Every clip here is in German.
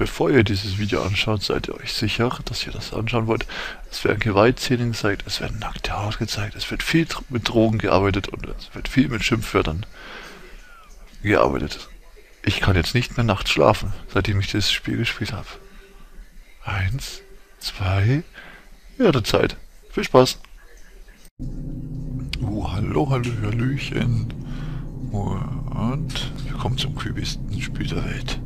bevor ihr dieses Video anschaut, seid ihr euch sicher, dass ihr das anschauen wollt. Es werden Gewaltszenen gezeigt, es werden nackte Haut gezeigt, es wird viel mit Drogen gearbeitet und es wird viel mit Schimpfwörtern gearbeitet. Ich kann jetzt nicht mehr nachts schlafen, seitdem ich das Spiel gespielt habe. 1, 2, ja, Zeit. Viel Spaß. Hallo, Hallöchen. Und willkommen zum creepiesten Spiel der Welt.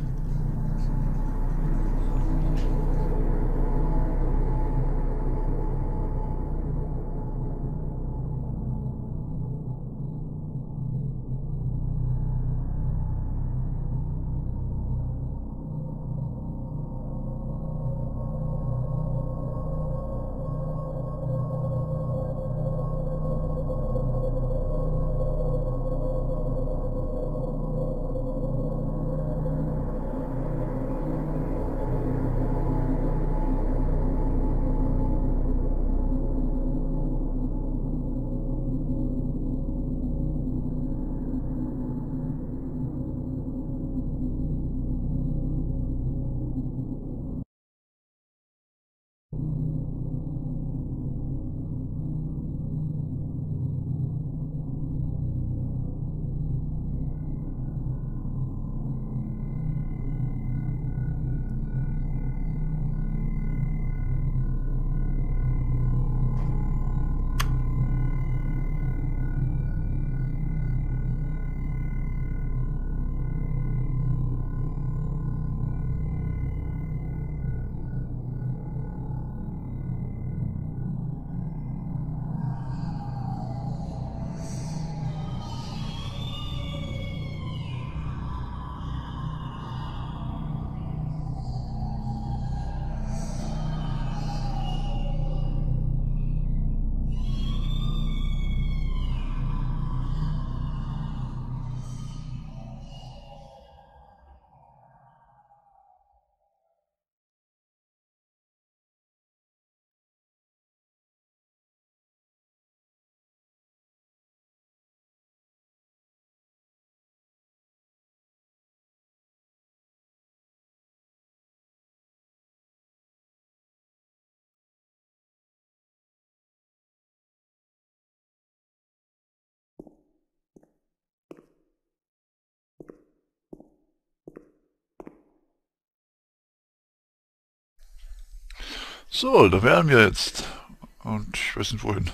So, da wären wir jetzt. Und ich weiß nicht wohin.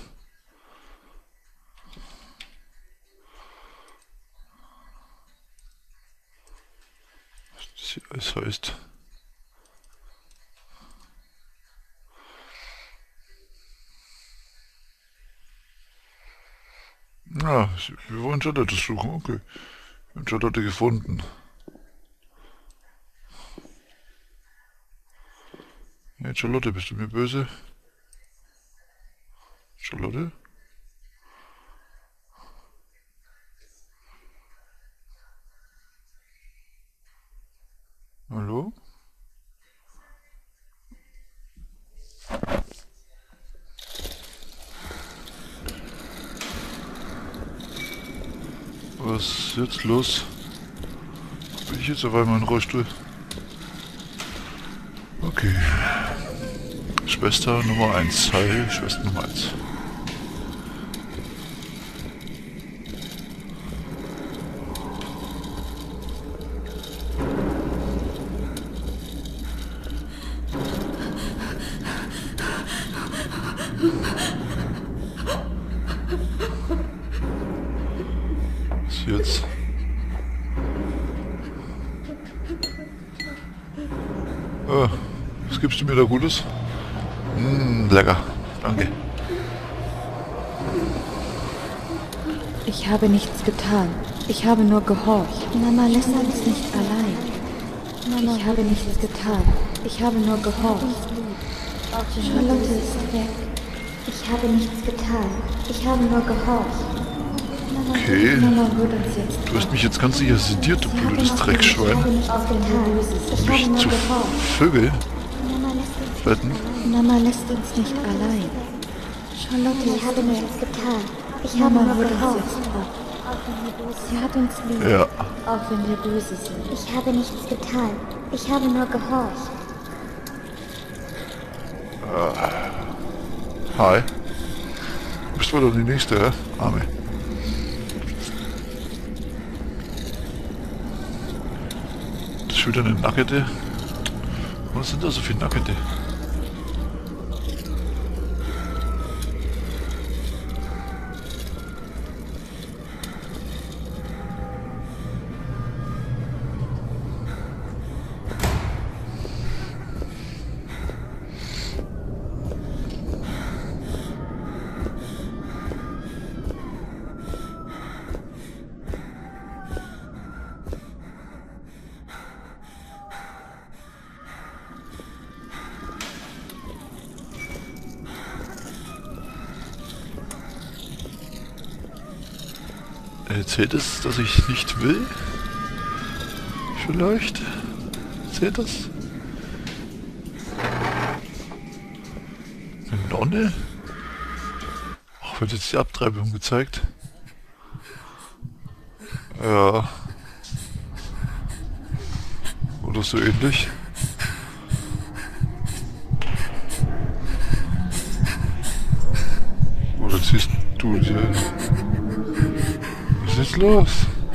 Was das hier alles heißt. Ja, wir wollen Charlotte suchen. Okay. Wir haben Charlotte gefunden. Hey Charlotte, bist du mir böse? Charlotte? Hallo? Was ist jetzt los? Bin ich jetzt auf einmal im Rollstuhl? Okay. Schwester Nummer 1. Hi, Schwester Nummer 1. Was ist jetzt? Was gibst du mir da Gutes? Lecker. Danke. Ich habe nichts getan. Ich habe nur gehorcht. Mama lässt uns nicht allein. Mama, ich habe nichts getan. Ich habe nur gehorcht. Charlotte ist weg. Ich habe nichts getan. Ich habe nur gehorcht. Okay. Mama wird uns jetzt. Du hast mich jetzt ganz sicher sediert, du blödes Dreckschwein. Um mich zu Vögel retten. Mama lässt uns nicht allein. Charlotte, ich habe nichts getan. Ich habe nur gehorcht. Sie hat uns lieb, Ja. auch wenn wir böse sind. Ich habe nichts getan. Ich habe nur gehorcht. Hi. Du bist wohl doch die Nächste, hä? Arme. Das ist schon wieder eine Nackete. Was sind da so viele Nackete? Zählt es, dass ich nicht will? Vielleicht? Zählt das? Eine Nonne? Ach, wird jetzt die Abtreibung gezeigt? Ja. Oder so ähnlich. Oder ziehst du dir... Was ist jetzt los?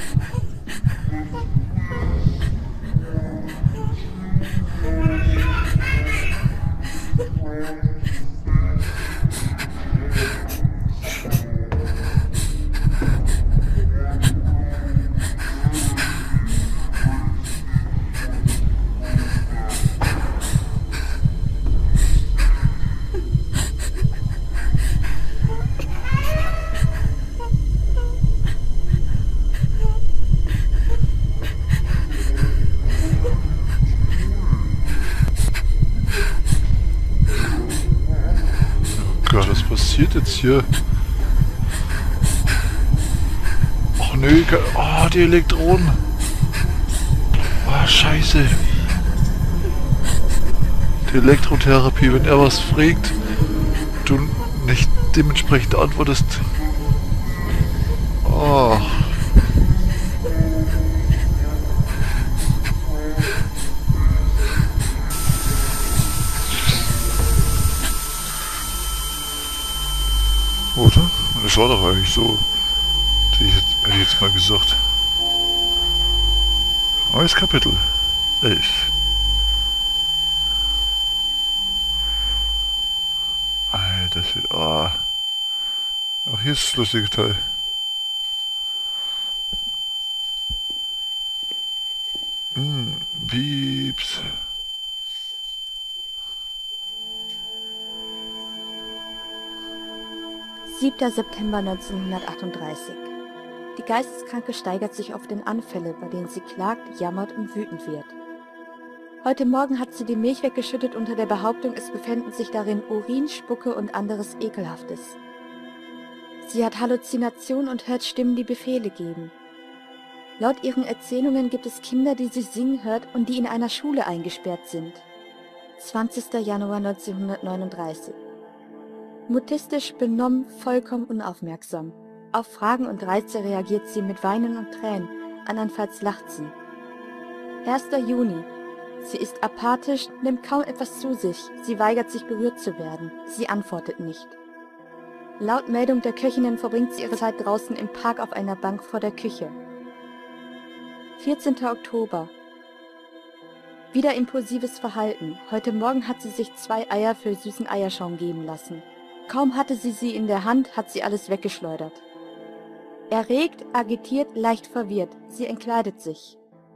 Gott, was passiert jetzt hier? Ach nö, oh, die Elektronen. Oh, scheiße. Die Elektrotherapie, wenn er was fragt, du nicht dementsprechend antwortest. Oh. Oder? Das war doch eigentlich so. Hätte ich jetzt mal gesagt. Neues Kapitel. 11. Alter Shit. Oh. Ach, hier ist das lustige Teil. Pieps. September 1938. Die Geisteskranke steigert sich auf den Anfälle, bei denen sie klagt, jammert und wütend wird. Heute Morgen hat sie die Milch weggeschüttet unter der Behauptung, es befänden sich darin Urin, Spucke und anderes Ekelhaftes. Sie hat Halluzinationen und hört Stimmen, die Befehle geben. Laut ihren Erzählungen gibt es Kinder, die sie singen hört und die in einer Schule eingesperrt sind. 20. Januar 1939. Mutistisch, benommen, vollkommen unaufmerksam. Auf Fragen und Reize reagiert sie mit Weinen und Tränen, andernfalls lacht sie. 1. Juni. Sie ist apathisch, nimmt kaum etwas zu sich, sie weigert sich berührt zu werden, sie antwortet nicht. Laut Meldung der Köchinnen verbringt sie ihre Zeit draußen im Park auf einer Bank vor der Küche. 14. Oktober. Wieder impulsives Verhalten. Heute Morgen hat sie sich 2 Eier für süßen Eierschaum geben lassen. Kaum hatte sie sie in der Hand, hat sie alles weggeschleudert. Erregt, agitiert, leicht verwirrt. Sie entkleidet sich.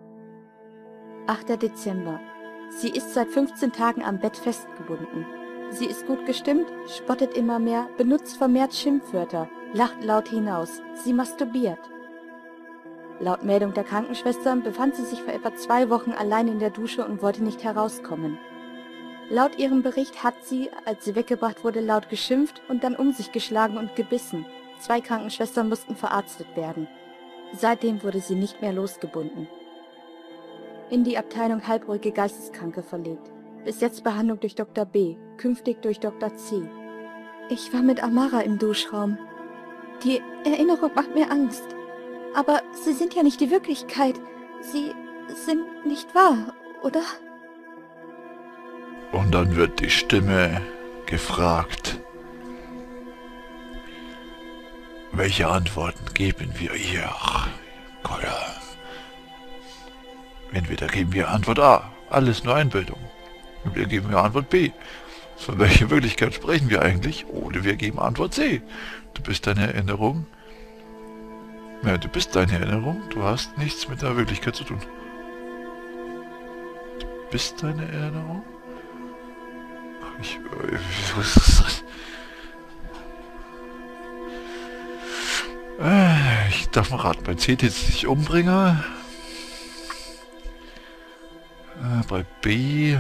8. Dezember. Sie ist seit 15 Tagen am Bett festgebunden. Sie ist gut gestimmt, spottet immer mehr, benutzt vermehrt Schimpfwörter, lacht laut hinaus. Sie masturbiert. Laut Meldung der Krankenschwestern befand sie sich vor etwa 2 Wochen allein in der Dusche und wollte nicht herauskommen. Laut ihrem Bericht hat sie, als sie weggebracht wurde, laut geschimpft und dann um sich geschlagen und gebissen. 2 Krankenschwestern mussten verarztet werden. Seitdem wurde sie nicht mehr losgebunden. In die Abteilung halbruhige Geisteskranke verlegt. Bis jetzt Behandlung durch Dr. B., künftig durch Dr. C. Ich war mit Amara im Duschraum. Die Erinnerung macht mir Angst. Aber Sie sind ja nicht die Wirklichkeit. Sie sind nicht wahr, oder? Und dann wird die Stimme gefragt. Welche Antworten geben wir ihr? Kolla. Entweder geben wir Antwort A, alles nur Einbildung. Entweder geben wir Antwort B, von welcher Wirklichkeit sprechen wir eigentlich? Oder wir geben Antwort C, du bist deine Erinnerung. Ja, du bist deine Erinnerung, du hast nichts mit der Wirklichkeit zu tun. Du bist deine Erinnerung? Was ist das? Ich darf mal raten, bei C jetzt sich umbringe. Bei B.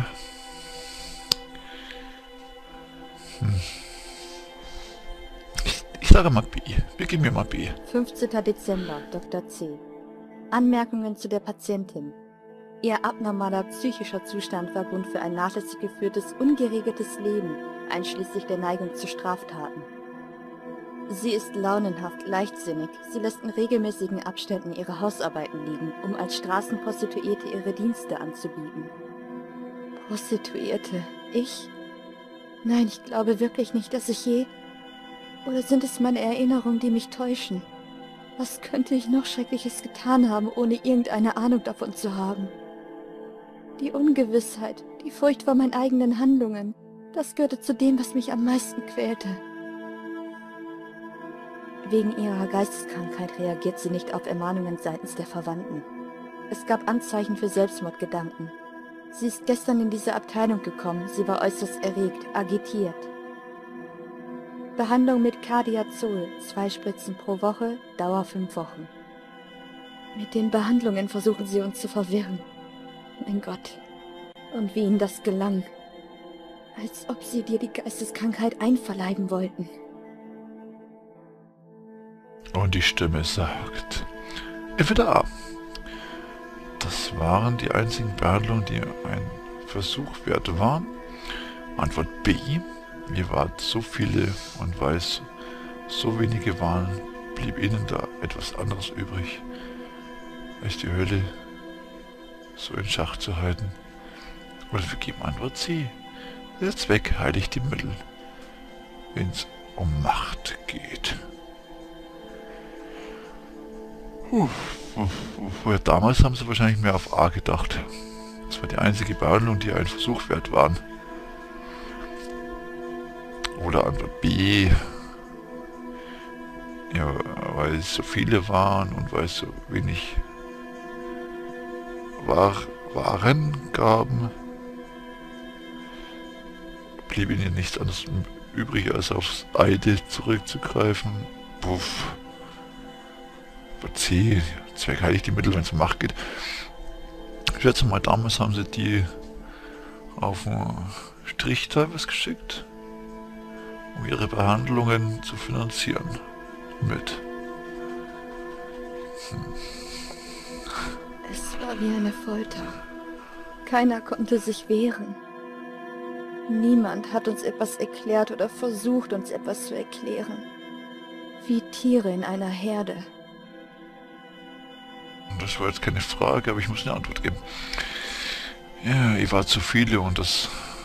Ich sage mal B. Wir geben mir mal B. 15. Dezember, Dr. C. Anmerkungen zu der Patientin. Ihr abnormaler psychischer Zustand war Grund für ein nachlässig geführtes, ungeregeltes Leben, einschließlich der Neigung zu Straftaten. Sie ist launenhaft, leichtsinnig. Sie lässt in regelmäßigen Abständen ihre Hausarbeiten liegen, um als Straßenprostituierte ihre Dienste anzubieten. Prostituierte? Ich? Nein, ich glaube wirklich nicht, dass ich je... Oder sind es meine Erinnerungen, die mich täuschen? Was könnte ich noch Schreckliches getan haben, ohne irgendeine Ahnung davon zu haben? Die Ungewissheit, die Furcht vor meinen eigenen Handlungen, das gehörte zu dem, was mich am meisten quälte. Wegen ihrer Geisteskrankheit reagiert sie nicht auf Ermahnungen seitens der Verwandten. Es gab Anzeichen für Selbstmordgedanken. Sie ist gestern in diese Abteilung gekommen, sie war äußerst erregt, agitiert. Behandlung mit Cardiazol, 2 Spritzen pro Woche, Dauer 5 Wochen. Mit den Behandlungen versuchen sie uns zu verwirren. Mein Gott, und wie ihnen das gelang. Als ob sie dir die Geisteskrankheit einverleiben wollten. Und die Stimme sagt, entweder A. Das waren die einzigen Behandlungen, die ein Versuch wert waren. Antwort B. Ihr wart so viele und weil es so wenige waren, blieb ihnen da etwas anderes übrig, als die Hölle so in Schach zu halten. Oder wir geben Antwort C. Der Zweck heiligt die Mittel, wenn es um Macht geht. Damals haben sie wahrscheinlich mehr auf A gedacht. Das war die einzige Behandlung, die ein Versuch wert waren. Oder Antwort B. Ja, weil es so viele waren und weil es so wenig Waren gaben, blieb ihnen nichts anderes übrig, als aufs Eide zurückzugreifen. Puff. C, Zweck heiligt die Mittel, wenn es um Macht geht. Ich schätze mal, damals haben sie die auf den Strich teilweise geschickt, um ihre Behandlungen zu finanzieren. Mit. Es war wie eine Folter. Keiner konnte sich wehren. Niemand hat uns etwas erklärt oder versucht, uns etwas zu erklären. Wie Tiere in einer Herde. Das war jetzt keine Frage, aber ich muss eine Antwort geben. Ja, ihr wart zu viele und da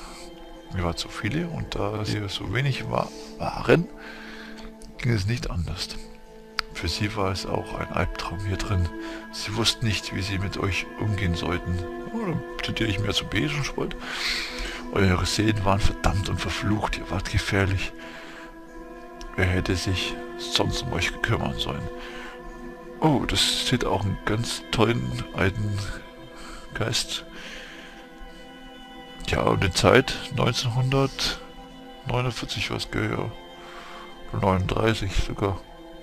sie so wenig waren, ging es nicht anders. Für sie war es auch ein Albtraum hier drin. Sie wussten nicht, wie sie mit euch umgehen sollten. Oder zitiere ich mehr zu Besensport. Eure Seelen waren verdammt und verflucht, ihr wart gefährlich. Wer hätte sich sonst um euch kümmern sollen? Oh, das steht auch einen ganz tollen alten Geist. Ja, um die Zeit 1949 was gehört. 39 sogar.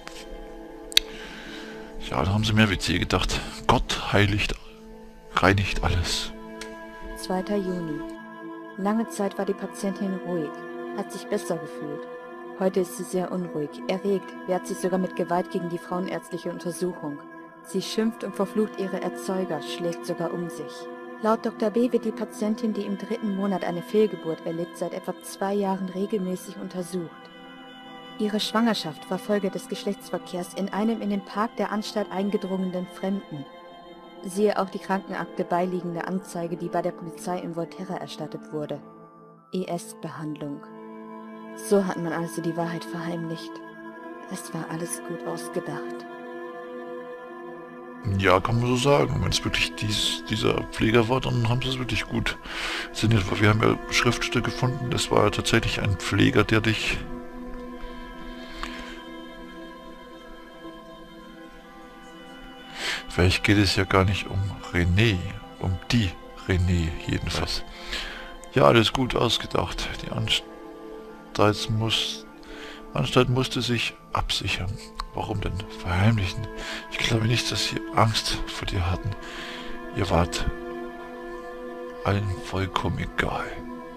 Ja, da haben sie mehr wie C gedacht. Gott reinigt alles. 2. Juni. Lange Zeit war die Patientin ruhig, hat sich besser gefühlt. Heute ist sie sehr unruhig, erregt, wehrt sich sogar mit Gewalt gegen die frauenärztliche Untersuchung. Sie schimpft und verflucht ihre Erzeuger, schlägt sogar um sich. Laut Dr. B. wird die Patientin, die im 3. Monat eine Fehlgeburt erlitt, seit etwa 2 Jahren regelmäßig untersucht. Ihre Schwangerschaft war Folge des Geschlechtsverkehrs in einem in den Park der Anstalt eingedrungenen Fremden. Siehe auch die Krankenakte beiliegende Anzeige, die bei der Polizei in Volterra erstattet wurde. ES-Behandlung. So hat man also die Wahrheit verheimlicht. Es war alles gut ausgedacht. Ja, kann man so sagen. Wenn es wirklich dieser Pfleger war, dann haben sie es wirklich gut inszeniert. Wir haben ja Schriftstücke gefunden, das war ja tatsächlich ein Pfleger, der dich... Vielleicht geht es ja gar nicht um René, um die René jedenfalls. Ja, alles gut ausgedacht. Die Anstalt musste sich absichern. Warum denn verheimlichen? Ich glaube nicht, dass sie Angst vor dir hatten. Ihr wart allen vollkommen egal.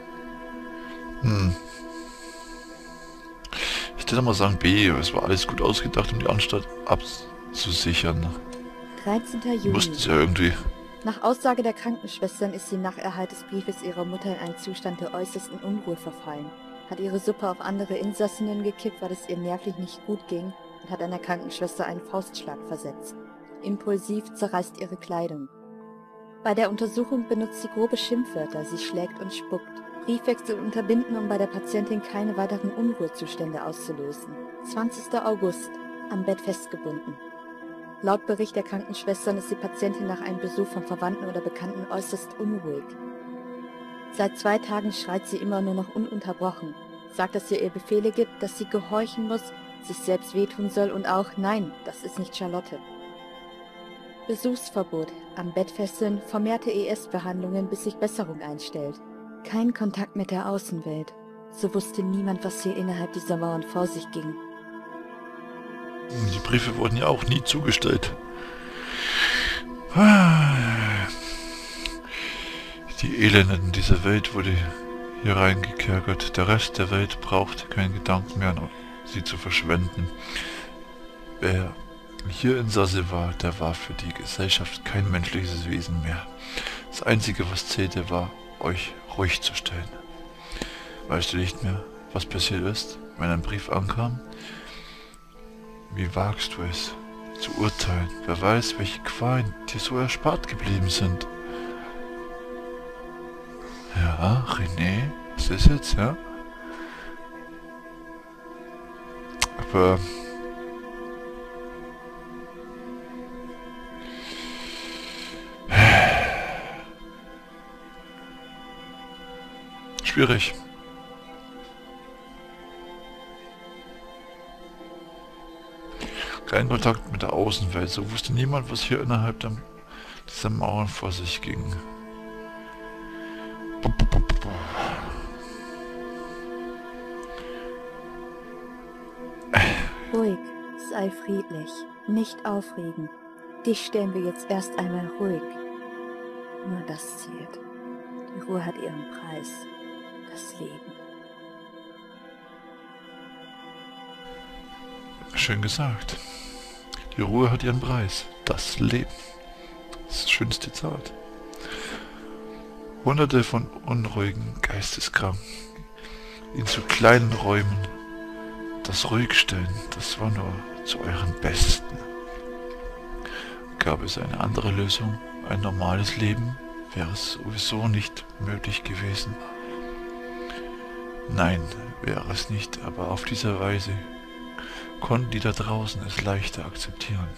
Ich würde mal sagen B, es war alles gut ausgedacht, um die Anstalt abzusichern. 13. Juni. Mussten sie ja irgendwie. Nach Aussage der Krankenschwestern ist sie nach Erhalt des Briefes ihrer Mutter in einen Zustand der äußersten Unruhe verfallen, hat ihre Suppe auf andere Insassinnen gekippt, weil es ihr nervlich nicht gut ging, und hat einer Krankenschwester einen Faustschlag versetzt. Impulsiv zerreißt ihre Kleidung. Bei der Untersuchung benutzt sie grobe Schimpfwörter, sie schlägt und spuckt. Briefwechsel unterbinden, um bei der Patientin keine weiteren Unruhezustände auszulösen. 20. August. Am Bett festgebunden. Laut Bericht der Krankenschwestern ist die Patientin nach einem Besuch von Verwandten oder Bekannten äußerst unruhig. Seit 2 Tagen schreit sie immer nur noch ununterbrochen, sagt, dass ihr Befehle gibt, dass sie gehorchen muss, sich selbst wehtun soll und auch, nein, das ist nicht Charlotte. Besuchsverbot, am Bett fesseln, vermehrte ES-Behandlungen, bis sich Besserung einstellt. Kein Kontakt mit der Außenwelt. So wusste niemand, was hier innerhalb dieser Mauern vor sich ging. Die Briefe wurden ja auch nie zugestellt. Die Elenden dieser Welt wurde hier reingekerkert. Der Rest der Welt braucht keinen Gedanken mehr, sie zu verschwenden. Wer hier Insasse war, der war für die Gesellschaft kein menschliches Wesen mehr. Das Einzige, was zählte, war, euch ruhig zu stellen. Weißt du nicht mehr, was passiert ist, wenn ein Brief ankam? Wie wagst du es, zu urteilen? Wer weiß, welche Qualen dir so erspart geblieben sind. Ja, René, was ist jetzt, ja? Aber... schwierig. Kein Kontakt mit der Außenwelt, so wusste niemand, was hier innerhalb dieser Mauern vor sich ging. Ruhig, sei friedlich, nicht aufregen. Dich stellen wir jetzt erst einmal ruhig. Nur das zählt. Die Ruhe hat ihren Preis. Das Leben. Schön gesagt. Die Ruhe hat ihren Preis. Das Leben. Das ist ein schönes Zitat. Hunderte von unruhigen Geisteskranken in zu kleinen Räumen. Das Ruhigstellen, das war nur zu euren Besten. Gab es eine andere Lösung? Ein normales Leben wäre es sowieso nicht möglich gewesen. Nein, wäre es nicht, aber auf diese Weise konnten die da draußen es leichter akzeptieren.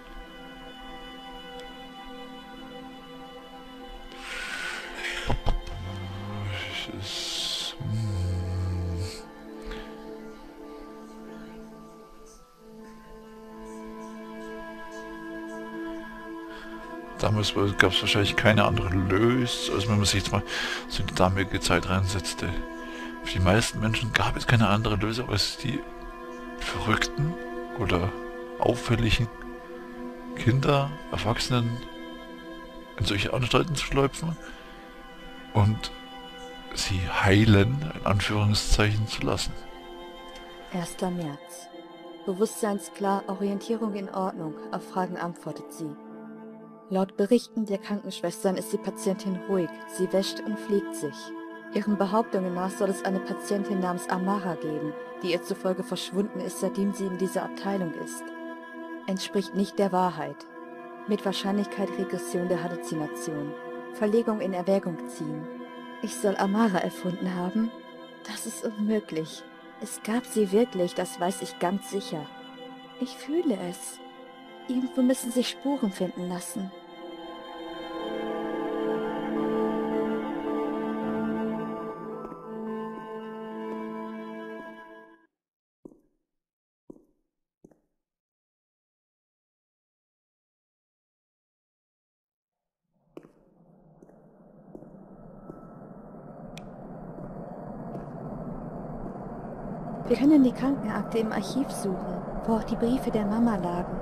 Damals gab es wahrscheinlich keine andere Lösung, also wenn man sich jetzt mal so in die damalige Zeit reinsetzte. Für die meisten Menschen gab es keine andere Lösung, als die verrückten oder auffälligen Kinder, Erwachsenen in solche Anstalten zu schleupen und sie heilen, in Anführungszeichen, zu lassen. 1. März. Bewusstseinsklar, Orientierung in Ordnung, auf Fragen antwortet sie. Laut Berichten der Krankenschwestern ist die Patientin ruhig, sie wäscht und pflegt sich. Ihren Behauptungen nach soll es eine Patientin namens Amara geben, die ihr zufolge verschwunden ist, seitdem sie in dieser Abteilung ist. Entspricht nicht der Wahrheit. Mit Wahrscheinlichkeit Regression der Halluzination. Verlegung in Erwägung ziehen. Ich soll Amara erfunden haben? Das ist unmöglich. Es gab sie wirklich, das weiß ich ganz sicher. Ich fühle es. Irgendwo müssen sich Spuren finden lassen. Wir können die Krankenakte im Archiv suchen, wo auch die Briefe der Mama lagen.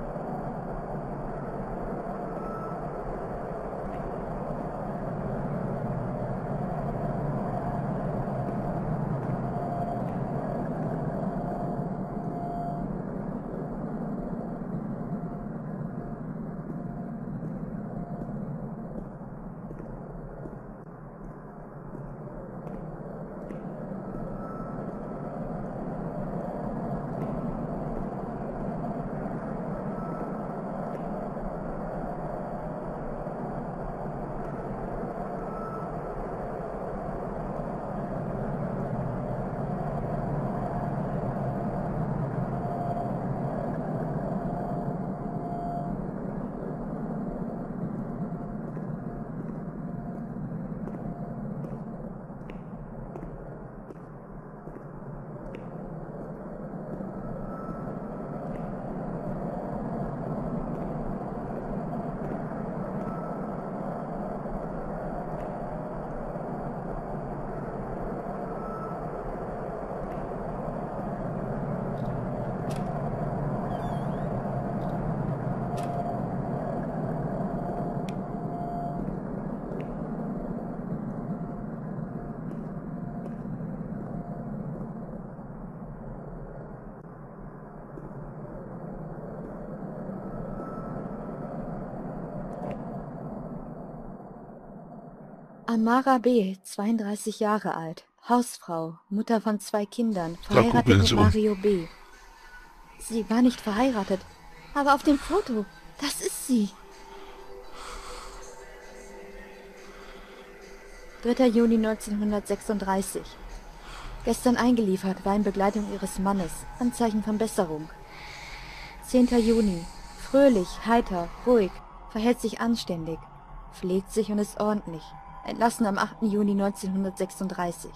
Amara B., 32 Jahre alt, Hausfrau, Mutter von 2 Kindern, verheiratet googeln mit sie. Mario B. Sie war nicht verheiratet, aber auf dem Foto, das ist sie. 3. Juni 1936. Gestern eingeliefert, war in Begleitung ihres Mannes, Anzeichen von Besserung. 10. Juni. Fröhlich, heiter, ruhig, verhält sich anständig, pflegt sich und ist ordentlich. Entlassen am 8. Juni 1936.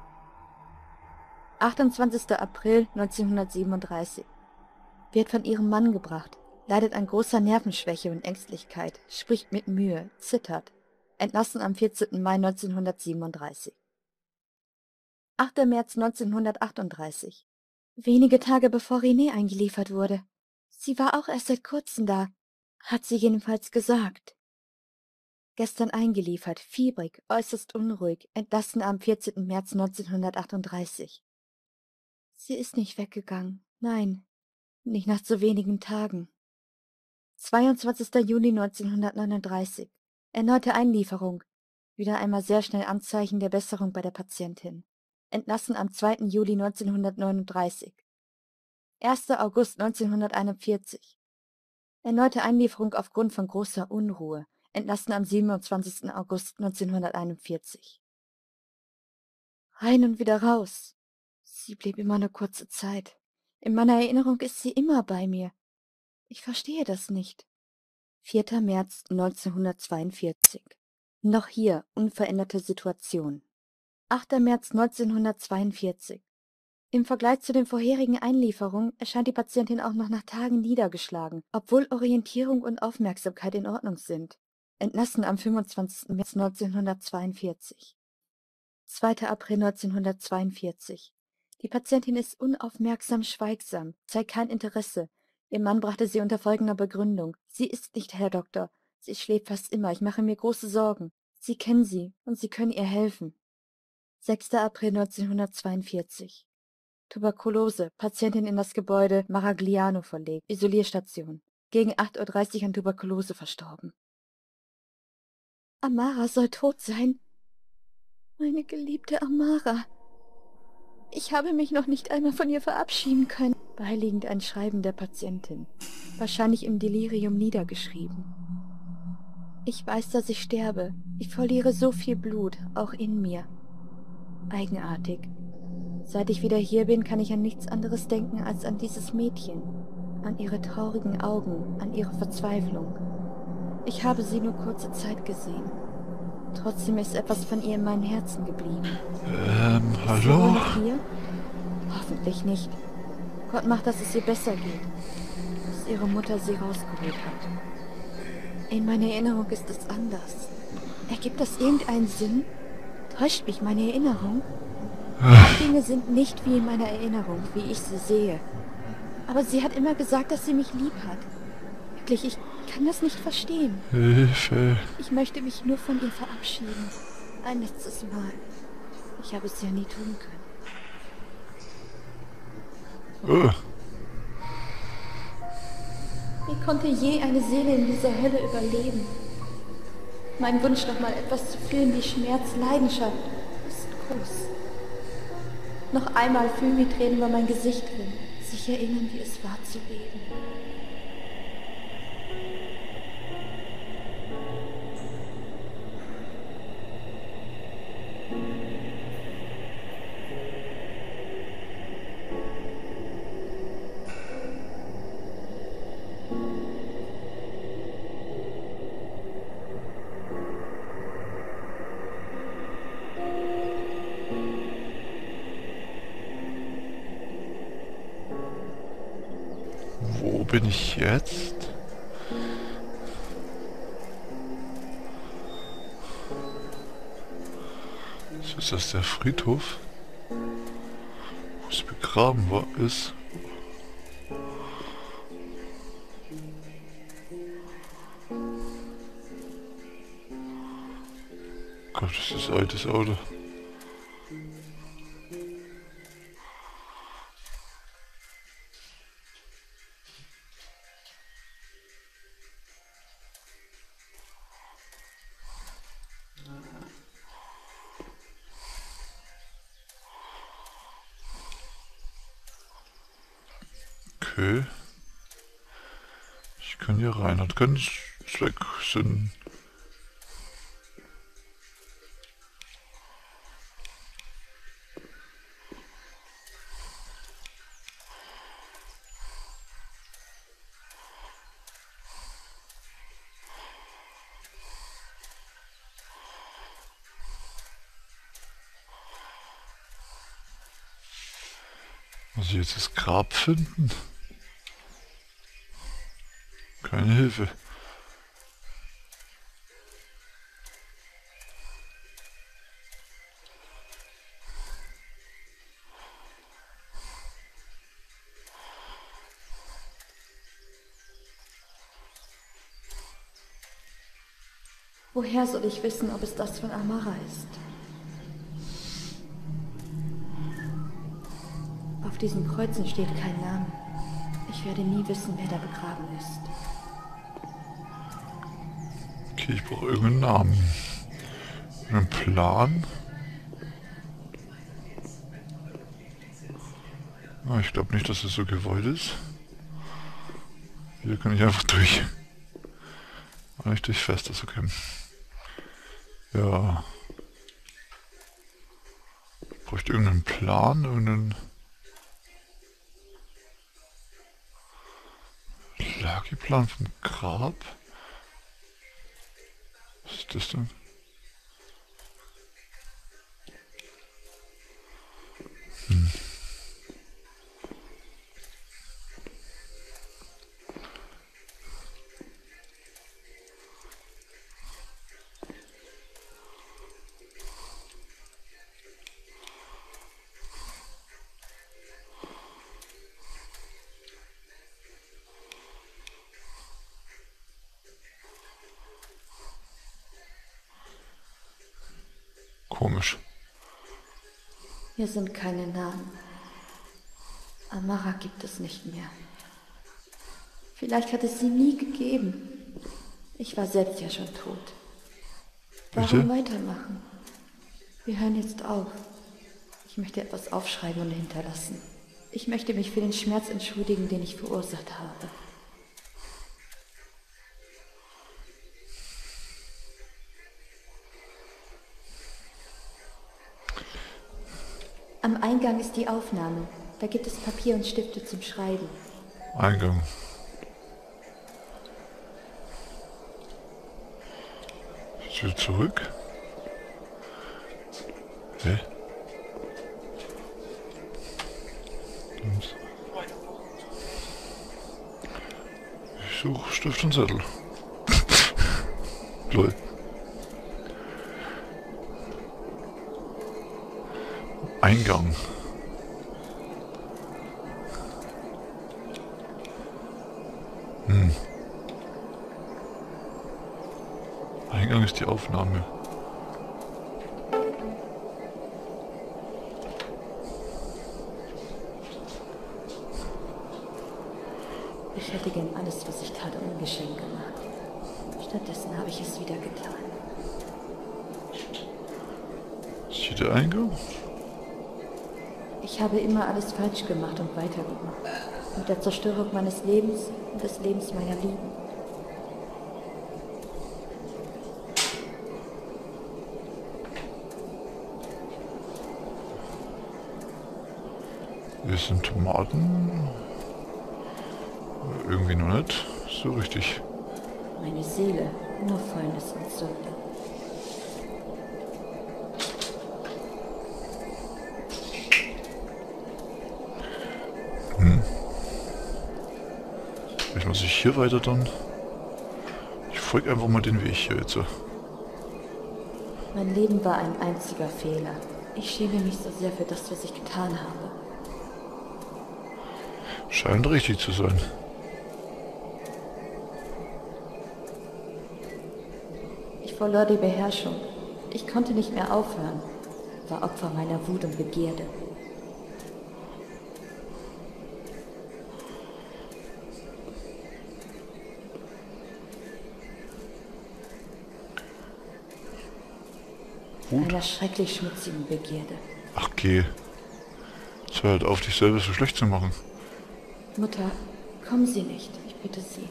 28. April 1937. Wird von ihrem Mann gebracht, leidet an großer Nervenschwäche und Ängstlichkeit, spricht mit Mühe, zittert. Entlassen am 14. Mai 1937. 8. März 1938. Wenige Tage bevor René eingeliefert wurde. Sie war auch erst seit kurzem da, hat sie jedenfalls gesagt. Gestern eingeliefert, fiebrig, äußerst unruhig, entlassen am 14. März 1938. Sie ist nicht weggegangen, nein, nicht nach so wenigen Tagen. 22. Juni 1939. Erneute Einlieferung. Wieder einmal sehr schnell Anzeichen der Besserung bei der Patientin. Entlassen am 2. Juli 1939. 1. August 1941. Erneute Einlieferung aufgrund von großer Unruhe. Entlassen am 27. August 1941. Rein und wieder raus. Sie blieb immer nur kurze Zeit. In meiner Erinnerung ist sie immer bei mir. Ich verstehe das nicht. 4. März 1942. Noch hier unveränderte Situation. 8. März 1942. Im Vergleich zu den vorherigen Einlieferungen erscheint die Patientin auch noch nach Tagen niedergeschlagen, obwohl Orientierung und Aufmerksamkeit in Ordnung sind. Entlassen am 25. März 1942. 2. April 1942. Die Patientin ist unaufmerksam schweigsam, zeigt kein Interesse. Ihr Mann brachte sie unter folgender Begründung. Sie ist nicht Herr Doktor. Sie schläft fast immer. Ich mache mir große Sorgen. Sie kennen sie und Sie können ihr helfen. 6. April 1942. Tuberkulose. Patientin in das Gebäude Maragliano verlegt. Isolierstation. Gegen 8:30 Uhr an Tuberkulose verstorben. Amara soll tot sein. Meine geliebte Amara. Ich habe mich noch nicht einmal von ihr verabschieden können. Beiliegend ein Schreiben der Patientin, wahrscheinlich im Delirium niedergeschrieben. Ich weiß, dass ich sterbe. Ich verliere so viel Blut, auch in mir. Eigenartig. Seit ich wieder hier bin, kann ich an nichts anderes denken als an dieses Mädchen, an ihre traurigen Augen, an ihre Verzweiflung. Ich habe sie nur kurze Zeit gesehen. Trotzdem ist etwas von ihr in meinem Herzen geblieben. Ist sie wohl Hallo? noch hier? Hoffentlich nicht. Gott macht, dass es ihr besser geht, dass ihre Mutter sie rausgeholt hat. In meiner Erinnerung ist es anders. Ergibt das irgendeinen Sinn? Täuscht mich meine Erinnerung? Die Dinge sind nicht wie in meiner Erinnerung, wie ich sie sehe. Aber sie hat immer gesagt, dass sie mich lieb hat. Wirklich, ich kann das nicht verstehen. Hilfe. Ich möchte mich nur von ihr verabschieden. Ein letztes Mal. Ich habe es ja nie tun können. Oh. Wie konnte je eine Seele in dieser Hölle überleben? Mein Wunsch, noch mal etwas zu fühlen wie Schmerz, Leidenschaft, ist groß. Noch einmal fühlen, wie Tränen über mein Gesicht rinnen, sich erinnern, wie es war zu leben. Wo bin ich jetzt? Ist das der Friedhof? Wo sie begraben ist? Gott, das ist ein altes Auto. Okay. Ich kann hier rein. Hat keinen Zweck, Sinn. Muss ich jetzt das Grab finden? Keine Hilfe. Woher soll ich wissen, ob es das von Amara ist? Auf diesen Kreuzen steht kein Name. Ich werde nie wissen, wer da begraben ist. Okay, ich brauche irgendeinen Namen. Einen Plan? Ah, ich glaube nicht, dass es so gewollt ist. Hier kann ich einfach durch. Nicht durch Festes, okay. Ja. Ich bräuchte irgendeinen Plan, irgendeinen Lageplan vom Grab. Was ist das denn? Komisch. Hier sind keine Namen. Amara gibt es nicht mehr. Vielleicht hat es sie nie gegeben. Ich war selbst ja schon tot. Warum Bitte? weitermachen? Wir hören jetzt auf. Ich möchte etwas aufschreiben und hinterlassen. Ich möchte mich für den Schmerz entschuldigen, den ich verursacht habe. Am Eingang ist die Aufnahme. Da gibt es Papier und Stifte zum Schreiben. Eingang. Ich will zurück. Hä? Ich suche Stift und Zettel. Lol. Eingang. Eingang ist die Aufnahme. Ich hätte gern alles, was ich tat, ungeschenkt gemacht. Stattdessen habe ich es wieder getan. Ist hier der Eingang? Ich habe immer alles falsch gemacht und weitergemacht. Mit der Zerstörung meines Lebens und des Lebens meiner Lieben. Hier sind Tomaten. Irgendwie noch nicht so richtig. Meine Seele, nur Fäulnis und Sünde. Vielleicht muss ich hier weiter dann. Ich folge einfach mal den Weg hier jetzt. Mein Leben war ein einziger Fehler. Ich schäme mich so sehr für das, was ich getan habe. Scheint richtig zu sein. Ich verlor die Beherrschung. Ich konnte nicht mehr aufhören. War Opfer meiner Wut und Begierde. Einer schrecklich schmutzigen Begierde. Ach geh. Es hört auf, dich selber so schlecht zu machen. Mutter, kommen Sie nicht. Ich bitte Sie.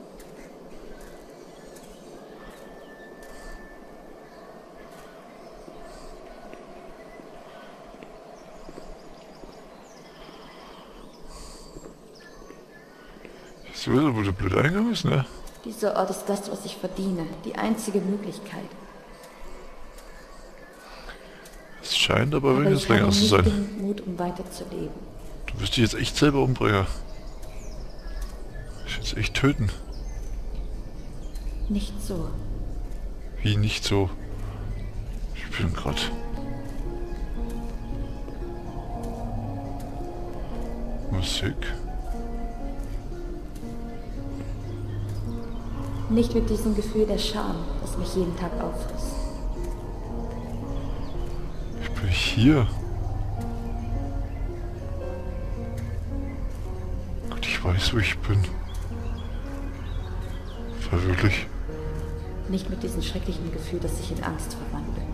So, wo der blöde Eingang ist, ne? Dieser Ort ist das, was ich verdiene. Die einzige Möglichkeit. Es scheint aber Aber wenigstens ich habe länger zu nicht sein. genug Mut, um weiterzuleben. Du wirst dich jetzt echt selber umbringen. Ich will jetzt echt töten. Nicht so. Wie nicht so? Ich bin grad... Musik. Nicht mit diesem Gefühl der Scham, das mich jeden Tag auffrisst. Ich bin hier. Gott, ich weiß, wo ich bin. War wirklich... Nicht mit diesem schrecklichen Gefühl, das sich in Angst verwandelt.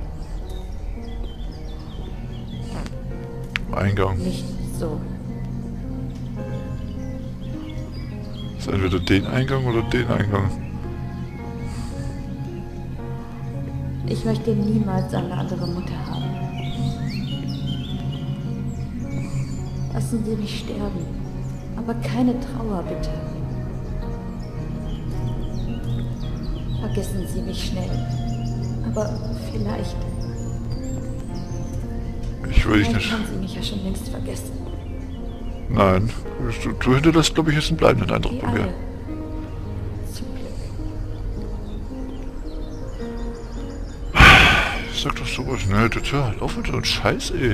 Eingang. Nicht so. Ist entweder den Eingang oder den Eingang. Ich möchte niemals eine andere Mutter haben. Lassen Sie mich sterben, aber keine Trauer, bitte. Vergessen Sie mich schnell, aber vielleicht. Ich will dich Vielleicht nicht... haben Sie mich ja schon längst vergessen. Nein. Du hinterlässt, glaube ich, jetzt einen bleibenden Eindruck Wie bei mir. alle. Zum Glück. Sag doch sowas, ne? Das hör halt auf mit so einem Scheiß, ey.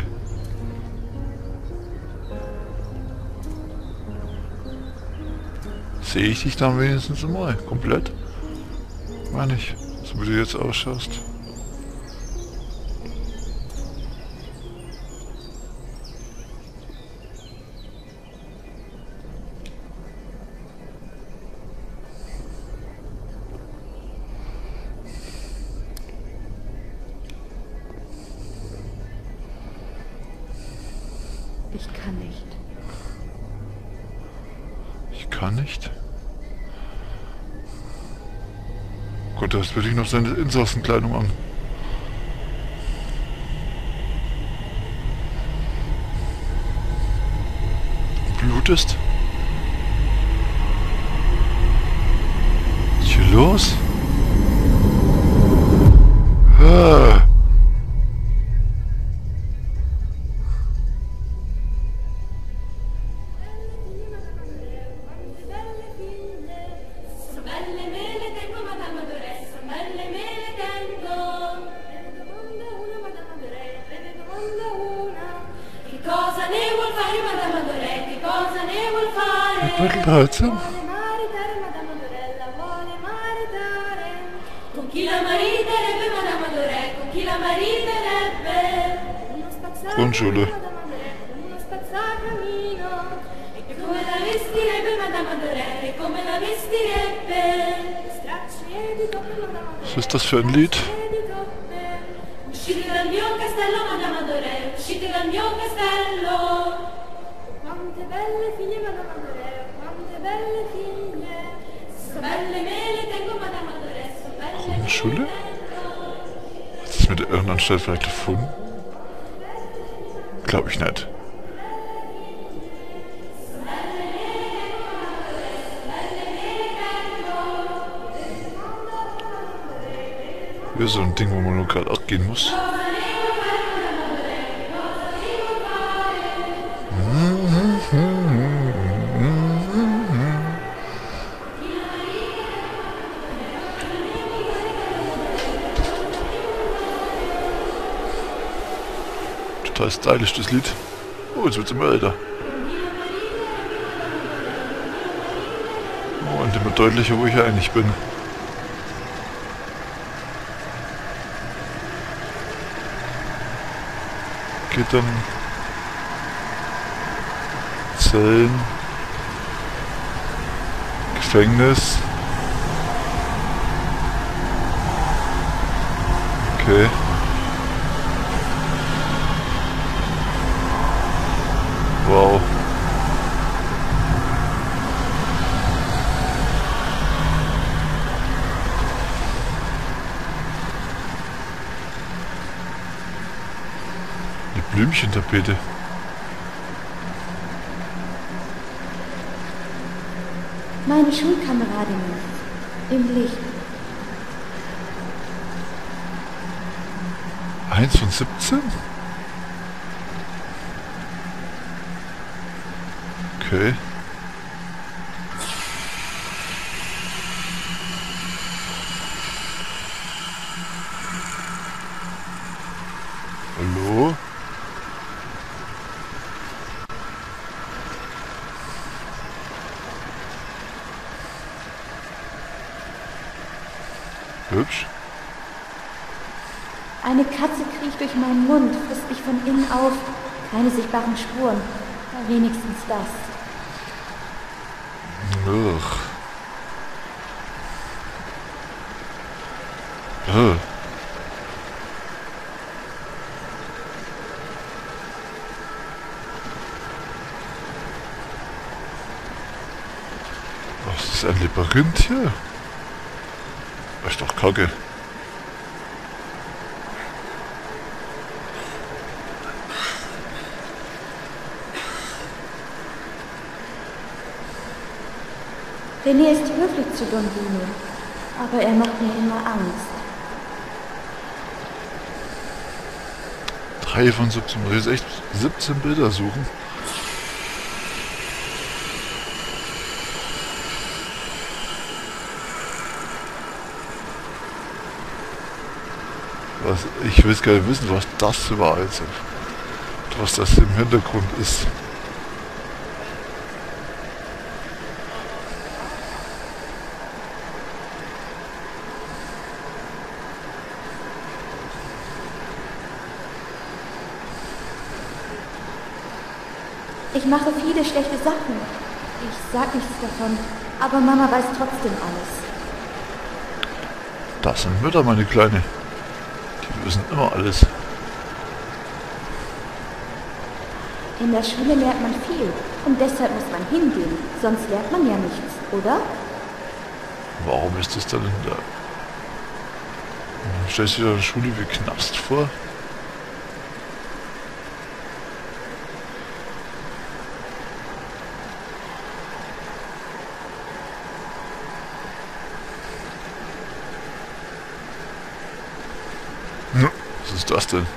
Sehe ich dich dann wenigstens mal? Komplett? Meine ich. So wie du jetzt ausschaust. Ich kann nicht. Ich kann nicht. Gott, da ist wirklich noch seine Insassenkleidung an. Blutest? Was ist hier los? Ah. Battlehudson? Con chi la mariterebbe Madame Adoré, con chi la mariterebbe Grundschule. uno spazzacamino, e come la vestirebbe Madame Adoré, e come la vestirebbe stracci e di toppe Madame Adoré. Was ist das für ein Lied? Uscite dal mio castello Madame Adoré, uscite dal mio castello. Quante belle figlie Madame Adoré, quante belle figlie. So belle me le tengo Madame Adoré, so belle me le Schule? tengo. Ist das mit der Irrenanstalt vielleicht erfunden? Glaube ich nicht. Hier so ein Ding, wo man nur gerade abgehen muss. Total stylisch, das Lied. Oh, jetzt wird's immer älter. Oh, und immer deutlicher, wo ich eigentlich bin. Geht dann Zellen, Gefängnis. Okay. Wow. Eine Blümchentapete. Meine Schulkameradinnen. Im Licht. 1 von 17? Okay. Hallo? Hübsch. Eine Katze kriecht durch meinen Mund, frisst mich von innen auf. Keine sichtbaren Spuren. Aber wenigstens das. Ugh. Ugh. Was ist ein Labyrinth hier? Das ist doch kacke. René ist höflich zu Don Vino, aber er macht mir immer Angst. 3 von 17. Muss ich jetzt echt 17 Bilder suchen? Was, ich will gar nicht wissen, was das war, also. Was das im Hintergrund ist. Ich mache viele schlechte Sachen. Ich sag nichts davon, aber Mama weiß trotzdem alles. Das sind Mütter, meine Kleine. Die wissen immer alles. In der Schule lernt man viel und deshalb muss man hingehen, sonst lernt man ja nichts, oder? Warum ist das dann in der... Stellst du dir eine Schule wie Knast vor? Was ist das denn?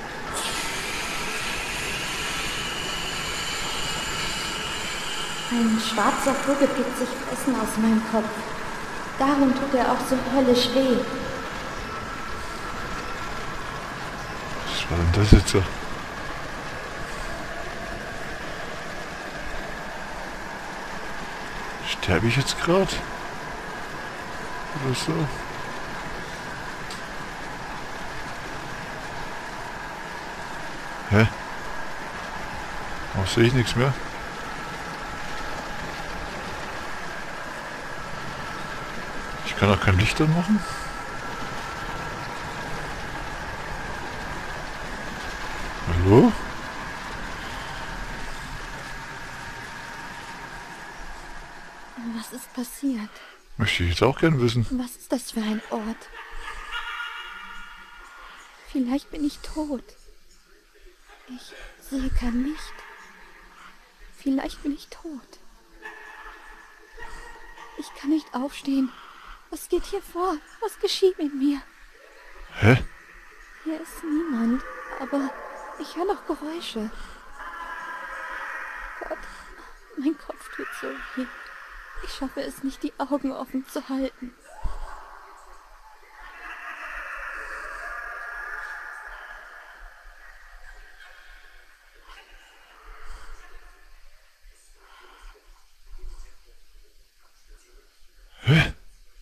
Ein schwarzer Vogel pickt sich Fressen aus meinem Kopf. Darum tut er auch so höllisch weh. Was war denn das jetzt so? Sterbe ich jetzt gerade? Oder so? Hä? Warum sehe ich nichts mehr? Ich kann auch kein Licht anmachen? Hallo? Was ist passiert? Möchte ich jetzt auch gern wissen. Was ist das für ein Ort? Vielleicht bin ich tot. Ich sehe kein Licht. Vielleicht bin ich tot. Ich kann nicht aufstehen. Was geht hier vor? Was geschieht mit mir? Hä? Hier ist niemand, aber ich höre noch Geräusche. Gott, mein Kopf tut so weh. Ich schaffe es nicht, die Augen offen zu halten. Hä?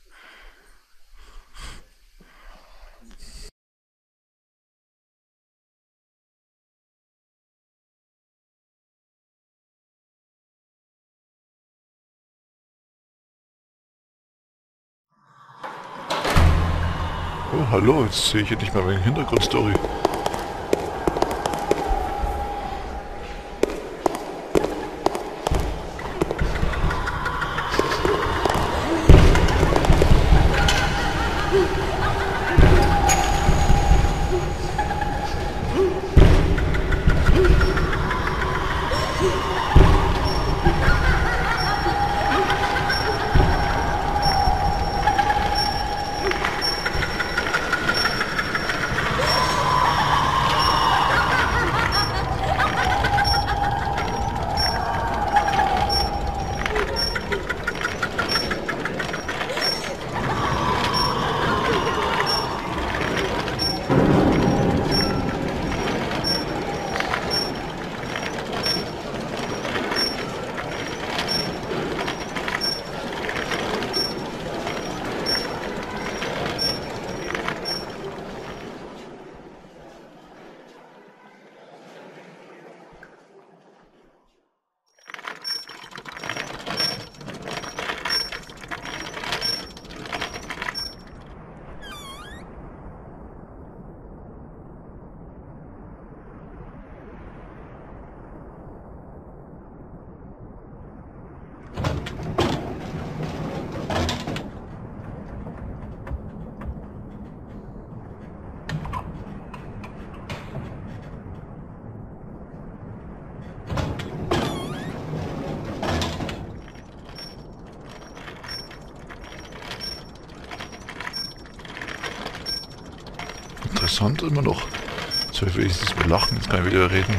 Oh, hallo, jetzt sehe ich hier nicht mal wegen Hintergrundstory. Interessant immer noch. Jetzt höre ich wenigstens mal lachen, jetzt kann ich wieder reden.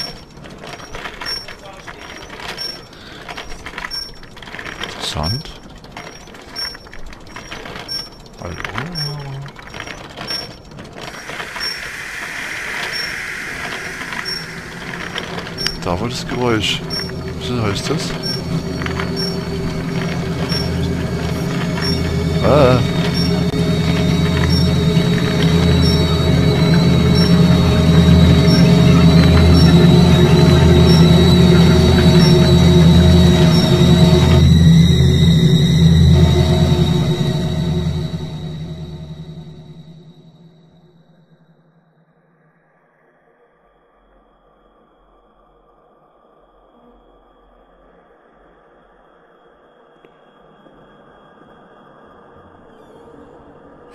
Interessant. Hallo. Da war das Geräusch. Was heißt das? Ah.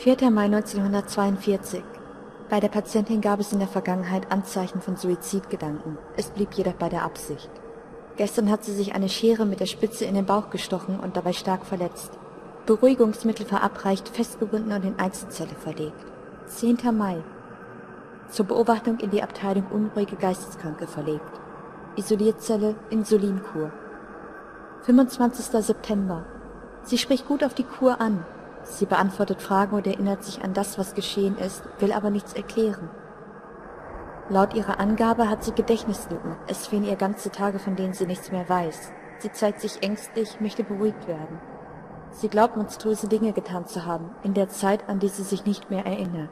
4. Mai 1942. Bei der Patientin gab es in der Vergangenheit Anzeichen von Suizidgedanken. Es blieb jedoch bei der Absicht. Gestern hat sie sich eine Schere mit der Spitze in den Bauch gestochen und dabei stark verletzt. Beruhigungsmittel verabreicht, festgebunden und in Einzelzelle verlegt. 10. Mai. Zur Beobachtung in die Abteilung unruhige Geisteskranke verlegt. Isolierzelle, Insulinkur. 25. September. Sie spricht gut auf die Kur an. Sie beantwortet Fragen und erinnert sich an das, was geschehen ist, will aber nichts erklären. Laut ihrer Angabe hat sie Gedächtnislücken. Es fehlen ihr ganze Tage, von denen sie nichts mehr weiß. Sie zeigt sich ängstlich, möchte beruhigt werden. Sie glaubt, monströse Dinge getan zu haben, in der Zeit, an die sie sich nicht mehr erinnert.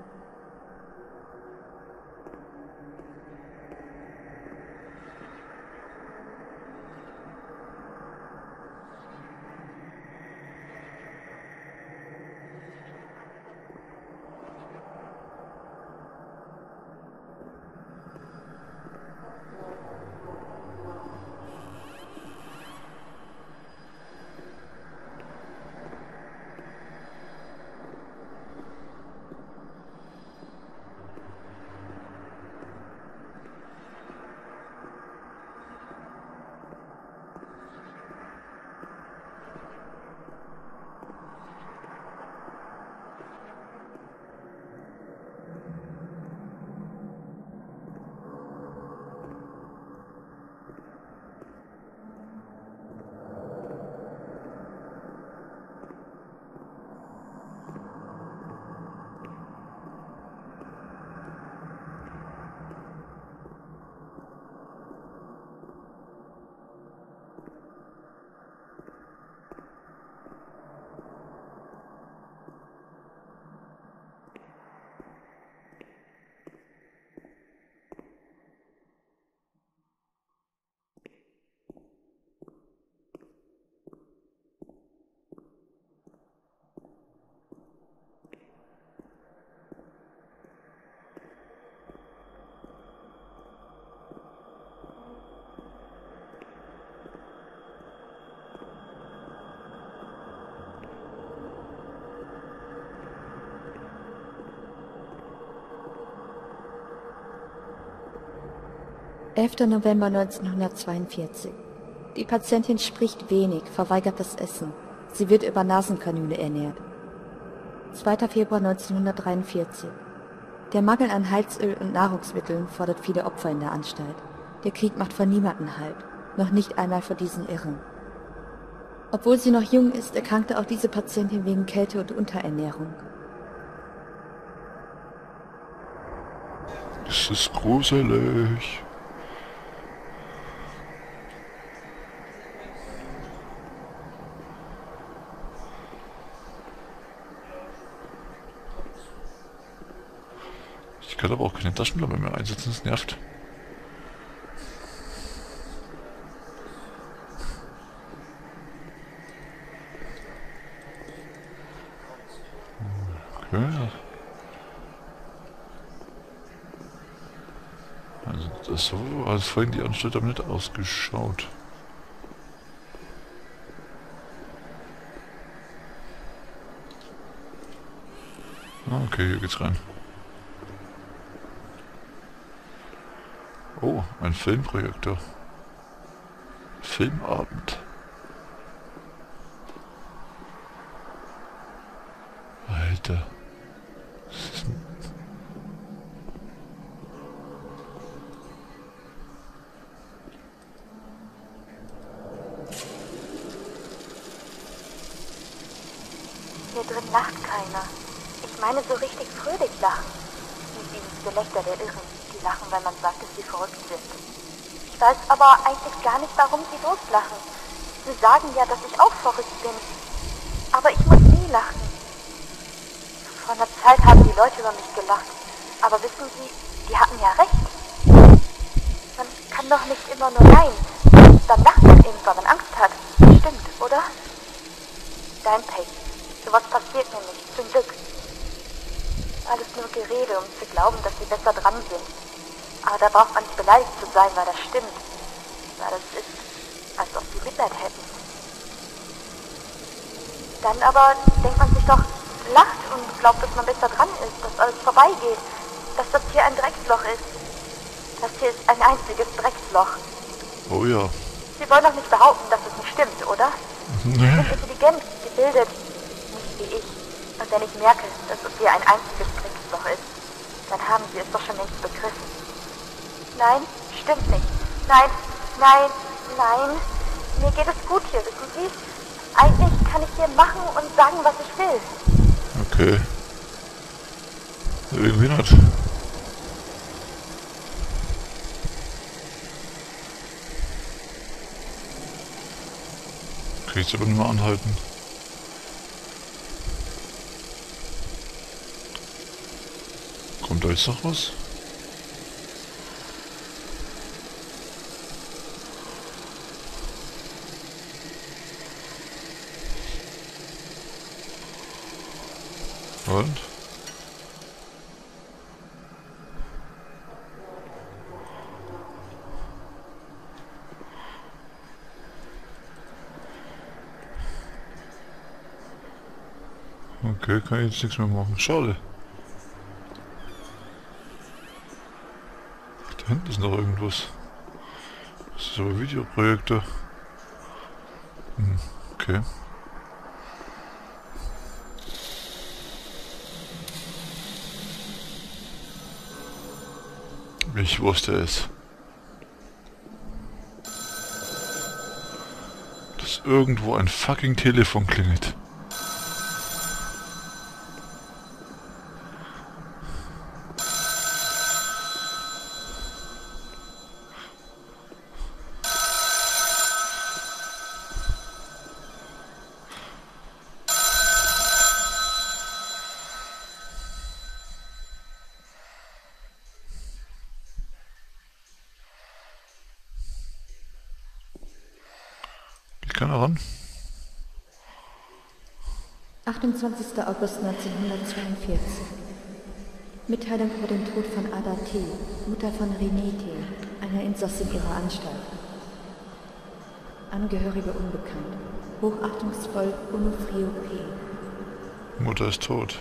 November 1942. Die Patientin spricht wenig, verweigert das Essen. Sie wird über Nasenkanüle ernährt. 2. Februar 1943. Der Mangel an Heizöl und Nahrungsmitteln fordert viele Opfer in der Anstalt. Der Krieg macht vor niemanden Halt, noch nicht einmal vor diesen Irren. Obwohl sie noch jung ist, erkrankte auch diese Patientin wegen Kälte und Unterernährung. Es ist gruselig. Ich kann aber auch keine Taschenlampe mehr einsetzen, das nervt. Okay. Also das so, als vorhin die Anstalt aber nicht ausgeschaut. Ah, okay, hier geht's rein. Oh, ein Filmprojektor. Filmabend. Alter. Hier drin lacht keiner. Ich meine so richtig fröhlich lachen. Nicht dieses Gelächter der Irren, die lachen, weil man sagt, dass sie verrückt sind. Ich weiß aber eigentlich gar nicht, warum sie loslachen. Sie sagen ja, dass ich auch verrückt bin. Aber ich muss nie lachen. Vor einer Zeit haben die Leute über mich gelacht. Aber wissen Sie, die hatten ja recht. Man kann doch nicht immer nur weinen. Dann lacht man eben, weil man Angst hat. Stimmt, oder? Dein Pech. Sowas passiert mir nicht, zum Glück. Alles nur Gerede, um zu glauben, dass sie besser dran sind. Aber da braucht man nicht beleidigt zu sein, weil das stimmt. Weil das ist, als ob sie Mitleid hätten. Dann aber denkt man sich doch, lacht und glaubt, dass man besser dran ist, dass alles vorbeigeht, dass das hier ein Drecksloch ist. Das hier ist ein einziges Drecksloch. Oh ja. Sie wollen doch nicht behaupten, dass es nicht stimmt, oder? Sie Nee. sind intelligent, gebildet, nicht wie ich. Und wenn ich merke, dass es hier ein einziges Drecksloch ist, dann haben Sie es doch schon längst begriffen. Nein, stimmt nicht. Nein, nein, nein. Mir geht es gut hier, wissen Sie? Eigentlich kann ich hier machen und sagen, was ich will. Okay. Irgendwie nicht. Kann ich jetzt aber nicht mehr anhalten. Kommt da jetzt noch was? Und? Okay, kann ich jetzt nichts mehr machen. Schade. Da hinten ist noch irgendwas. Das ist aber Videoprojekte. Okay. Ich wusste es. Dass irgendwo ein fucking Telefon klingelt. Geht keiner ran? 28. August 1942. Mitteilung über den Tod von Ada T., Mutter von René T., einer Insassin ihrer Anstalt. Angehörige unbekannt. Hochachtungsvoll Onofrio P. Mutter ist tot.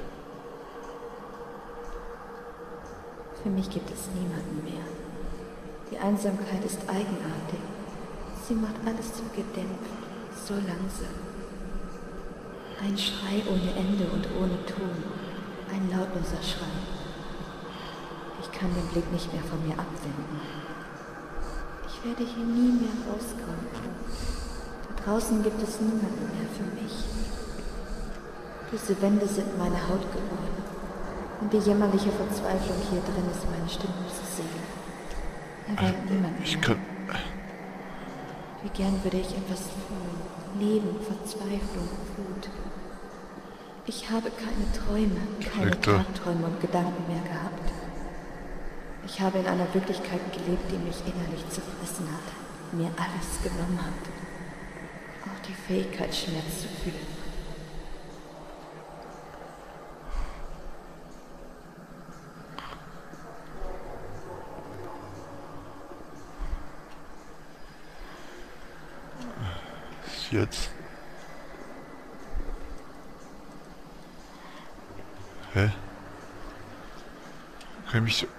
Für mich gibt es niemanden mehr. Die Einsamkeit ist eigenartig. Sie macht alles so gedämpft, so langsam. Ein Schrei ohne Ende und ohne Ton. Ein lautloser Schrei. Ich kann den Blick nicht mehr von mir abwenden. Ich werde hier nie mehr rauskommen. Da draußen gibt es niemanden mehr für mich. Diese Wände sind meine Haut geworden. Und die jämmerliche Verzweiflung hier drin ist meine stimmlose Seele. Er weint niemand Ich mehr. kann... Wie gern würde ich etwas fühlen. Leben, Verzweiflung, Wut. Ich habe keine Träume, keine Hector. Tagträume und Gedanken mehr gehabt. Ich habe in einer Wirklichkeit gelebt, die mich innerlich zerfressen hat, mir alles genommen hat. Auch die Fähigkeit, Schmerz zu fühlen. Jetzt. Hä? Kann ich mich so...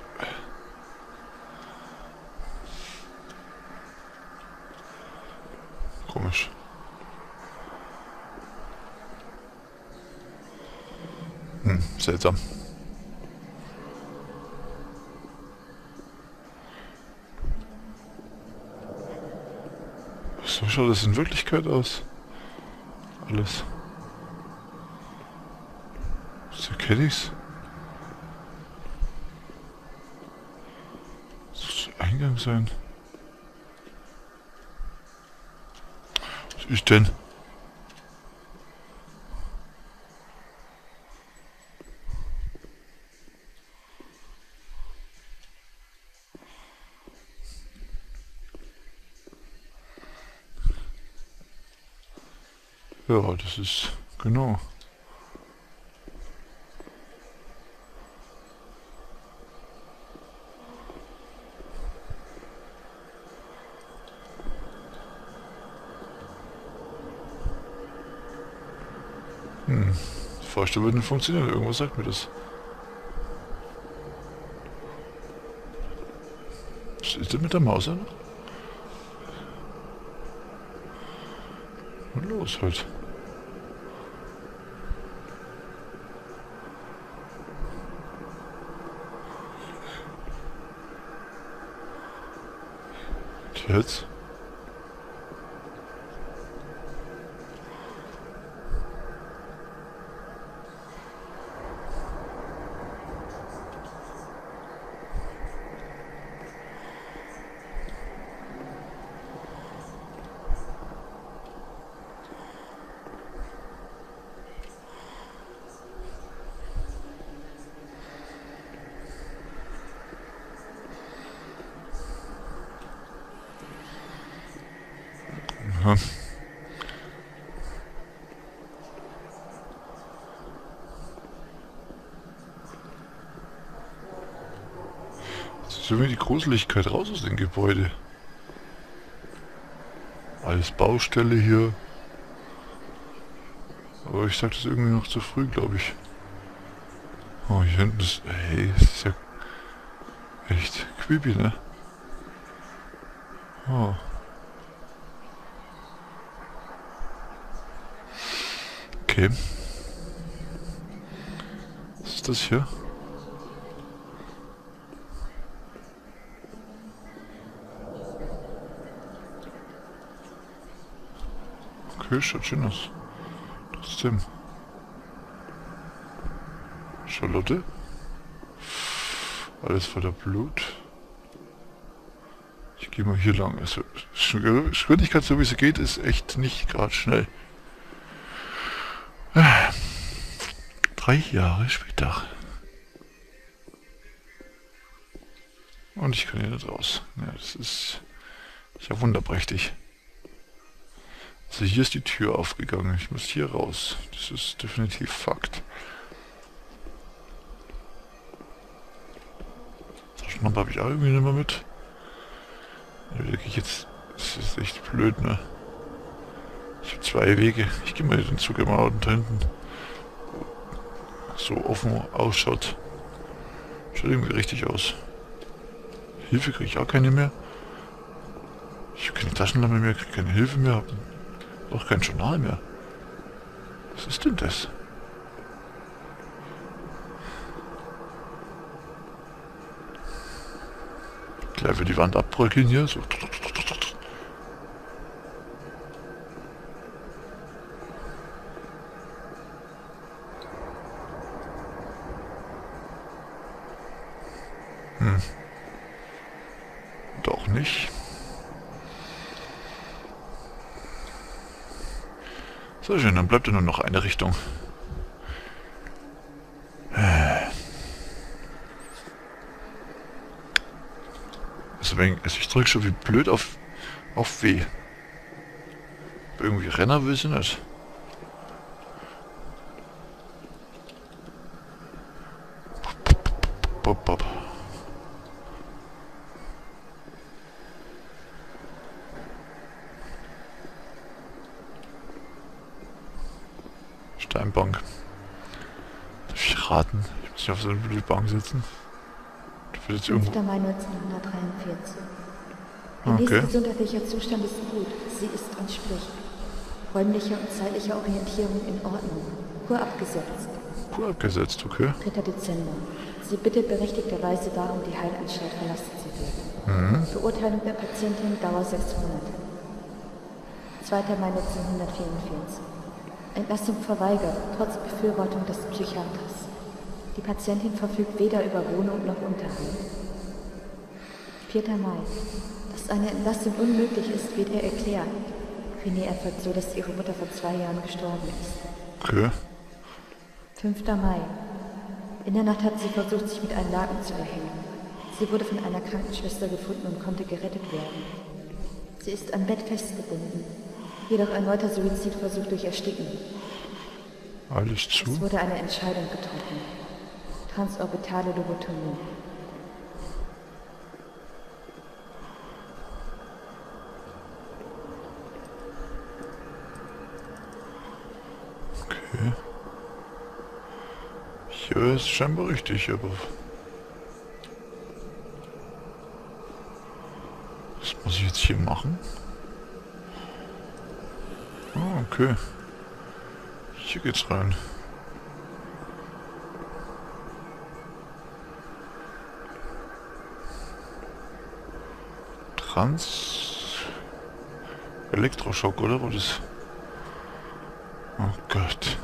Komisch. Seltsam. So schaut es in Wirklichkeit aus. Alles. So erkenne ich's. Das soll Eingang sein. Was ist denn? Ja, das ist genau. Fahrstuhl würde nicht funktionieren. Irgendwas sagt mir das. Was ist denn mit der Maus noch? Und los halt. Und jetzt? Aha. Jetzt ist irgendwie die Gruseligkeit raus aus dem Gebäude. Alles Baustelle hier. Aber ich sag das irgendwie noch zu früh, glaube ich. Oh, hier hinten ist... Hey, das ist ja echt creepy, ne? Oh. Okay. Was ist das hier? Okay, schaut schön aus. Trotzdem. Charlotte? Alles voller Blut. Ich gehe mal hier lang. Also, Geschwindigkeit, so wie es geht, ist echt nicht gerade schnell. 3 Jahre später. Und ich kann hier nicht raus. Ja, das ist ja wunderprächtig. Also hier ist die Tür aufgegangen. Ich muss hier raus. Das ist definitiv Fakt. Taschenlampe habe ich auch irgendwie nicht mehr mit. Das ist echt blöd, ne? Ich habe 2 Wege. Ich gehe mal den Zug immer da hinten. So offen ausschaut. Schaut irgendwie richtig aus. Hilfe kriege ich auch keine mehr. Ich habe keine Taschenlampe mehr, kriege keine Hilfe mehr. Habe auch kein Journal mehr. Was ist denn das? Gleich wird die Wand abbröckeln hier. So. Doch nicht. So schön, dann bleibt ja nur noch eine Richtung. Also ich drücke schon wie blöd auf W. Irgendwie Renner will sie nicht. Bop, bop. Steinbank. Darf ich raten? Ich muss nicht auf so eine blöde Bank sitzen. 5. Mai 1943. Henrys gesundheitlicher Zustand ist gut. Sie ist und spricht. Räumliche und zeitliche Orientierung in Ordnung. Kur abgesetzt. Kur abgesetzt, okay. 3. Dezember. Sie bittet berechtigterweise darum, die Heilanstalt verlassen zu werden. Beurteilung der Patientin, Dauer 6 Monate. 2. Mai 1944. Entlassung verweigert, trotz Befürwortung des Psychiaters. Die Patientin verfügt weder über Wohnung noch Unterhalt. 4. Mai. Dass eine Entlassung unmöglich ist, wird ihr erklärt. René erfolgt so, dass ihre Mutter vor 2 Jahren gestorben ist. Okay. 5. Mai. In der Nacht hat sie versucht, sich mit einem Laken zu erhängen. Sie wurde von einer Krankenschwester gefunden und konnte gerettet werden. Sie ist am Bett festgebunden. Jedoch erneuter Suizidversuch durch Ersticken. Alles zu. Es wurde eine Entscheidung getroffen. Transorbitale Lobotomie. Okay. Ja, ist scheinbar richtig, aber... Was muss ich jetzt hier machen? Ah, okay. Hier geht's rein. Elektroschock, oder? Wo das... Oh Gott.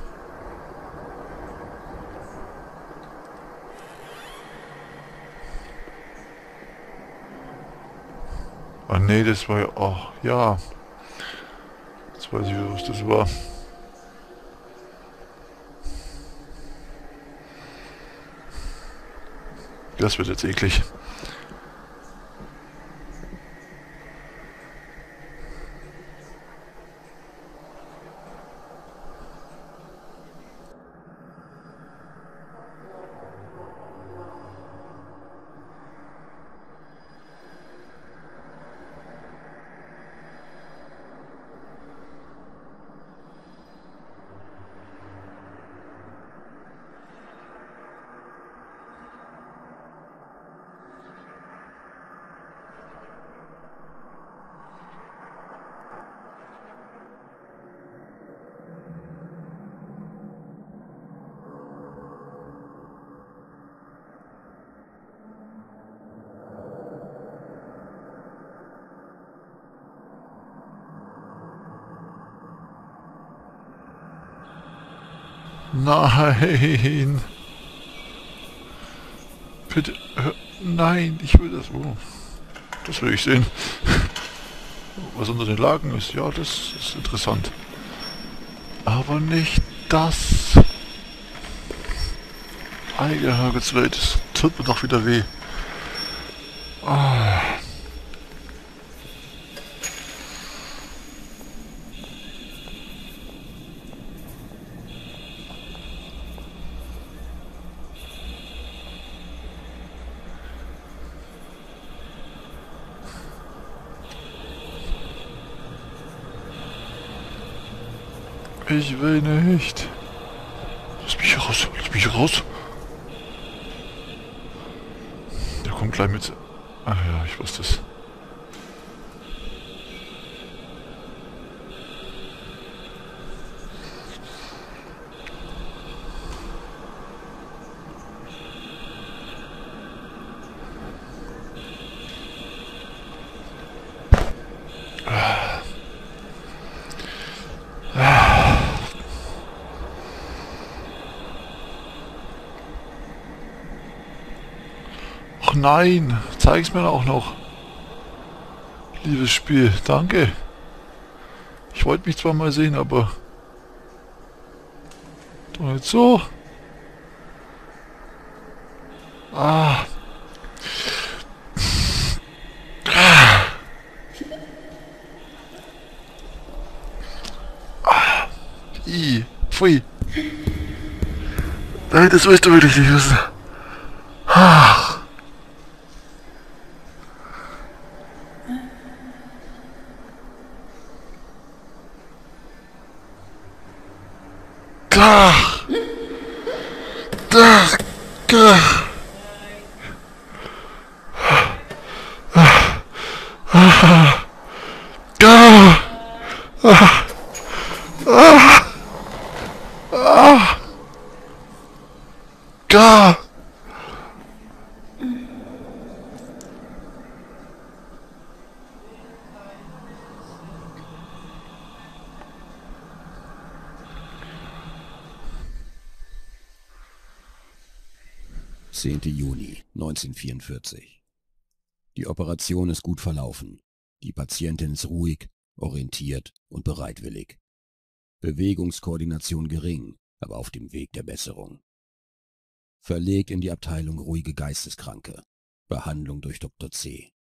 Ah nee, das war ja... Oh, ja. Jetzt weiß ich, was das war. Das wird jetzt eklig. Nein! Bitte, nein, ich will das... Oh, das will ich sehen. Was unter den Lagen ist, ja, das ist interessant. Aber nicht das. Heilige Herrgottswelt, das tut mir doch wieder weh. Ah. Ich will nicht. Lass mich hier raus. Lass mich hier raus. Der kommt gleich mit... Ach ja, ich wusste es. Ach nein, zeig's mir auch noch. Liebes Spiel, danke. Ich wollte mich zwar mal sehen, aber... Doch nicht so. Ah. Pfui. Nein, das willst du wirklich nicht wissen. Ach. Ach. Ach. Ach. Gah! 10. Juni 1944. Die Operation ist gut verlaufen. Die Patientin ist ruhig, orientiert und bereitwillig. Bewegungskoordination gering, aber auf dem Weg der Besserung. Verlegt in die Abteilung ruhige Geisteskranke. Behandlung durch Dr. C.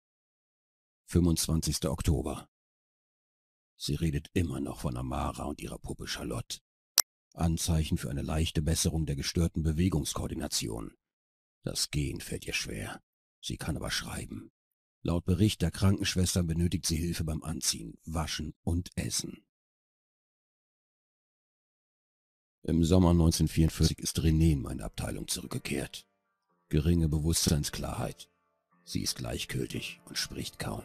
25. Oktober. Sie redet immer noch von Amara und ihrer Puppe Charlotte. Anzeichen für eine leichte Besserung der gestörten Bewegungskoordination. Das Gehen fällt ihr schwer. Sie kann aber schreiben. Laut Bericht der Krankenschwestern benötigt sie Hilfe beim Anziehen, Waschen und Essen. Im Sommer 1944 ist René in meine Abteilung zurückgekehrt. Geringe Bewusstseinsklarheit. Sie ist gleichgültig und spricht kaum.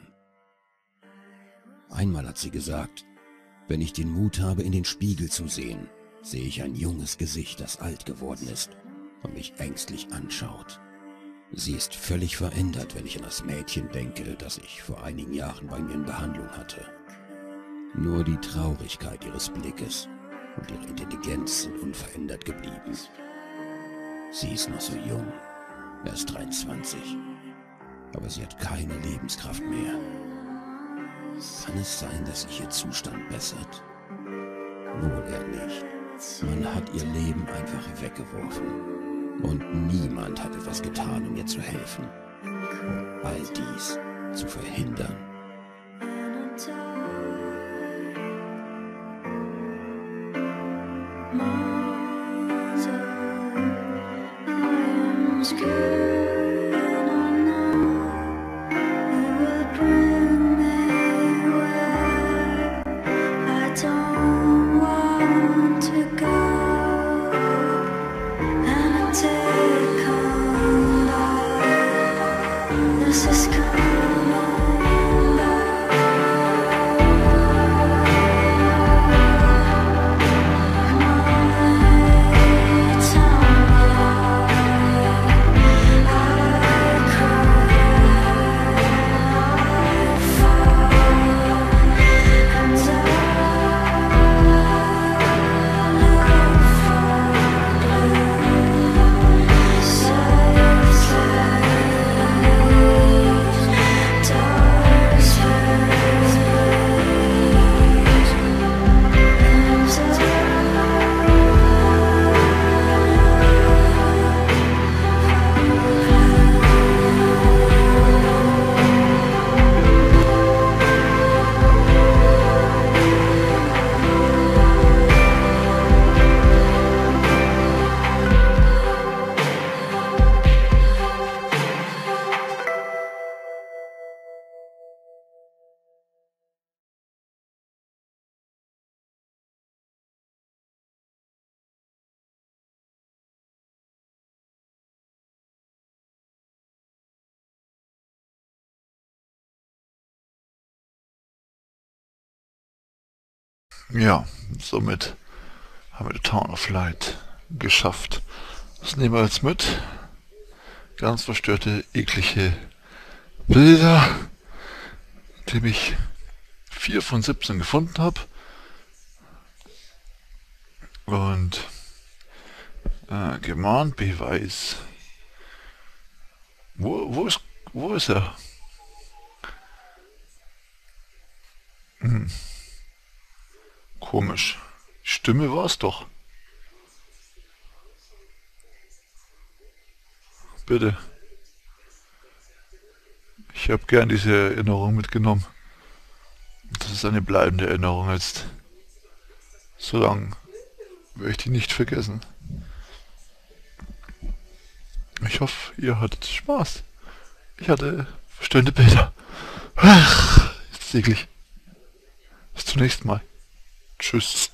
Einmal hat sie gesagt, wenn ich den Mut habe, in den Spiegel zu sehen, sehe ich ein junges Gesicht, das alt geworden ist und mich ängstlich anschaut. Sie ist völlig verändert, wenn ich an das Mädchen denke, das ich vor einigen Jahren bei mir in Behandlung hatte. Nur die Traurigkeit ihres Blickes und ihre Intelligenz sind unverändert geblieben. Sie ist noch so jung, erst 23, aber sie hat keine Lebenskraft mehr. Kann es sein, dass sich ihr Zustand bessert? Wohl eher nicht. Man hat ihr Leben einfach weggeworfen. Und niemand hat etwas getan, um ihr zu helfen. Um all dies zu verhindern. Ja, somit haben wir die Town of Light geschafft. Das nehmen wir jetzt mit. Ganz verstörte, eklige Bilder, indem ich 4 von 17 gefunden habe. Und gemahnt Beweis. Wo ist er? Komisch. Die Stimme war es doch. Bitte. Ich habe gern diese Erinnerung mitgenommen. Das ist eine bleibende Erinnerung jetzt. So lange werde ich die nicht vergessen. Ich hoffe, ihr hattet Spaß. Ich hatte verstörende Bilder. Ach, ist eklig. Bis zum nächsten Mal. Tschüss.